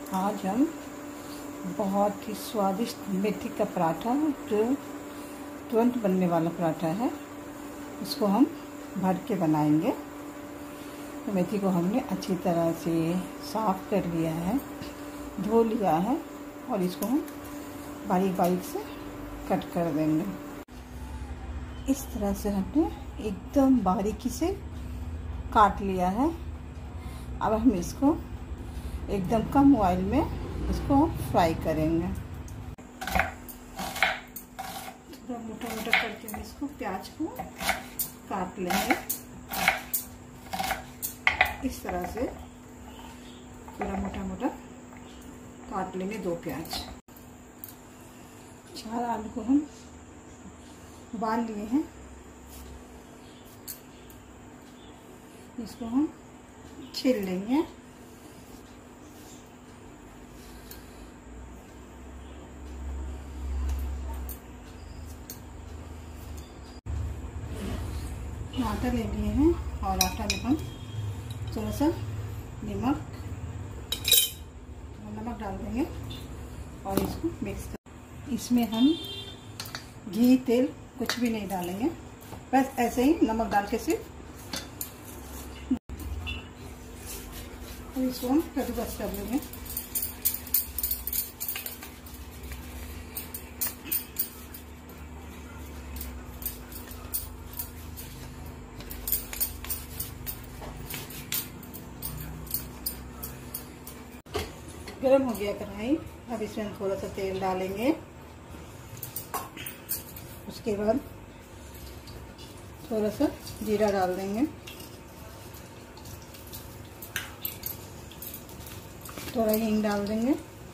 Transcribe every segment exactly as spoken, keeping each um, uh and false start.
आज हम बहुत ही स्वादिष्ट मेथी का पराठा, जो तुरंत बनने वाला पराठा है, उसको हम भर के बनाएंगे। तो मेथी को हमने अच्छी तरह से साफ कर लिया है, धो लिया है और इसको हम बारीक बारीक से कट कर देंगे। इस तरह से हमने एकदम बारीकी से काट लिया है। अब हम इसको एकदम कम ऑयल में इसको फ्राई करेंगे। थोड़ा मोटा मोटा करके हम इसको प्याज को काट लेंगे। इस तरह से थोड़ा मोटा मोटा काट लेंगे दो प्याज। चार आलू को हम उबाल लिए हैं, इसको हम छील लेंगे। आटा ले लिए हैं और आटा में हम थोड़ा सा नमक नमक डाल देंगे और इसको मिक्स कर। इसमें हम घी तेल कुछ भी नहीं डालेंगे, बस ऐसे ही नमक डाल के सिर्फ इसको हम कद्दूकस कर लेंगे। गरम हो गया कढ़ाई, अब इसमें हम थोड़ा सा तेल डालेंगे। उसके बाद थोड़ा सा जीरा डाल देंगे, थोड़ा हींग डाल देंगे।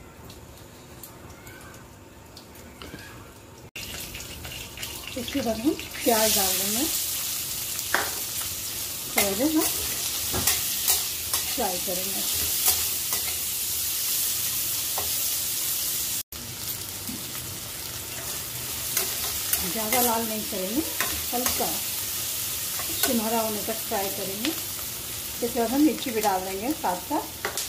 इसके बाद हम प्याज डाल देंगे, थोड़ा देर हम फ्राई करेंगे। ज़्यादा लाल नहीं करेंगे, हल्का सुनहरा होने तक फ्राई करेंगे। इसके बाद हम मिर्ची भी डाल देंगे साथ साथ।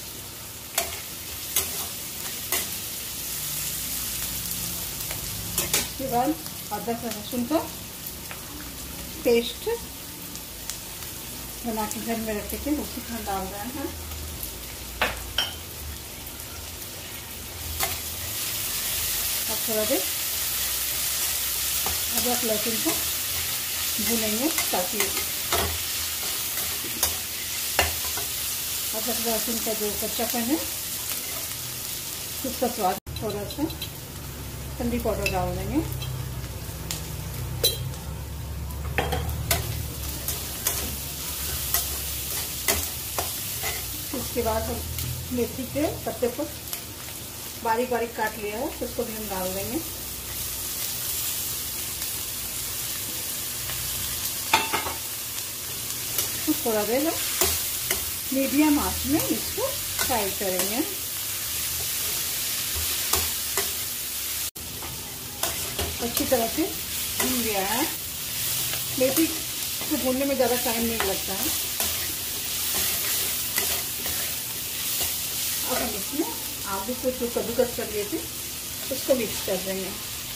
इसके बाद अदरक लहसुन का पेस्ट बना के घर में रखे थे, उसी में डाल रहे हैं। अब थोड़ा देर अदरक लहसुन को भूनेंगे ताकि अदरक लहसुन का जो कच्चापन है उसका स्वाद। थोड़ा सा हल्दी पाउडर डाल देंगे। उसके बाद हम मेथी के पत्ते को बारीक बारीक काट लिया है, उसको भी हम डाल देंगे। थोड़ा देर मीडियम आंच में इसको फ्राई करेंगे। अच्छी तरह से भून गया है। मेथी को भूनने में ज़्यादा टाइम नहीं लगता है। अब हम इसमें आलू को जो कद्दूकस कर लिए थे उसको मिक्स कर देंगे।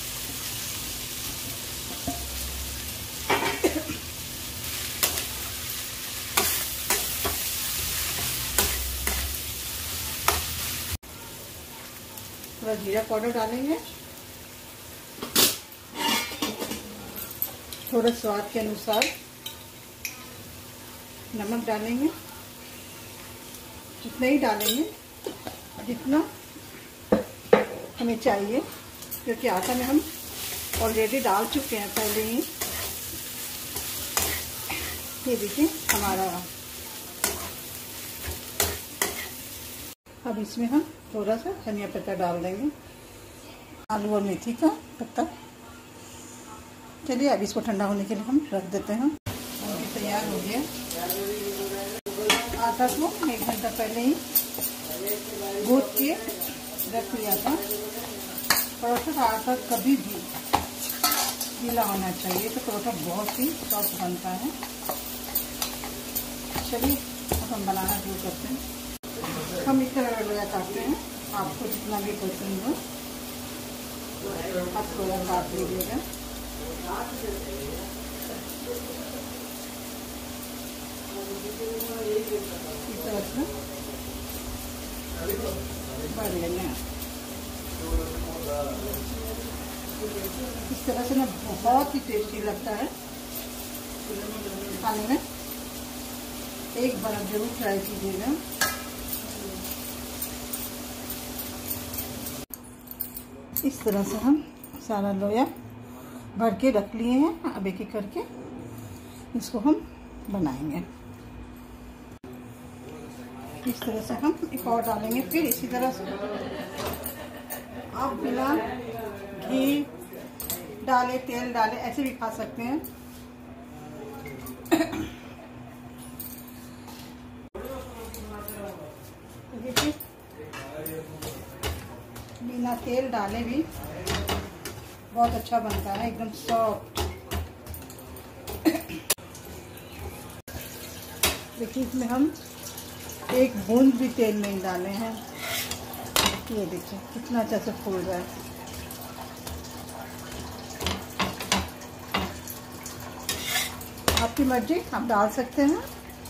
थोड़ा जीरा पाउडर डालेंगे, थोड़ा स्वाद के अनुसार नमक डालेंगे। जितना ही डालेंगे जितना हमें चाहिए, क्योंकि आटा में हम ऑलरेडी डाल चुके हैं पहले ही। ये देखिए हमारा। अब इसमें हम थोड़ा सा धनिया पत्ता डाल देंगे, आलू और मेथी का पत्ता। चलिए अब इसको ठंडा होने के लिए हम रख देते हैं। और ये तैयार हो गया। आटा को एक घंटा पहले ही गूंथ के रख लिया था। पराठा का आटा कभी भी गीला होना चाहिए, तो पराठा बहुत ही सॉफ्ट बनता है। चलिए अब हम बनाना शुरू करते हैं। हम इस तरह लगा काटते हैं। आपको जितना भी पसंद हो आप थोड़ा काट लीजिएगा। इस तरह से भर लेना। इस तरह से ना बहुत ही टेस्टी लगता है खाने में। एक बार आप जरूर ट्राई कीजिएगा। इस तरह से हम सारा लोया भर के रख लिए हैं। अब एक एक करके इसको हम बनाएंगे। इस तरह से हम एक और डालेंगे। फिर इसी तरह से आप बिना घी डाले तेल डाले ऐसे भी खा सकते हैं। देखिए बिना तेल डाले भी बहुत अच्छा बनता है, एकदम सॉफ्ट। देखिए इसमें हम एक बूंद भी तेल नहीं डाले हैं। ये देखिए कितना अच्छा से फूल रहा है। आपकी मर्जी, आप डाल सकते हैं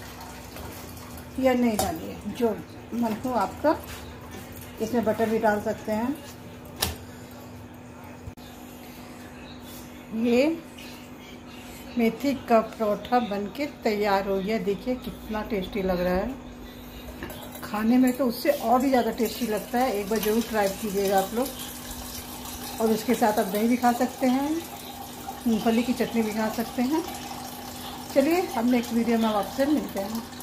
या नहीं डालिए, जो मन हो आपका। इसमें बटर भी डाल सकते हैं। ये मेथी का परोठा बनके तैयार हो गया। देखिए कितना टेस्टी लग रहा है। खाने में तो उससे और भी ज़्यादा टेस्टी लगता है। एक बार ज़रूर ट्राई कीजिएगा आप लोग। और उसके साथ आप दही भी खा सकते हैं, मूंगफली की चटनी भी खा सकते हैं। चलिए हम नेक्स्ट वीडियो में आपसे मिलते हैं।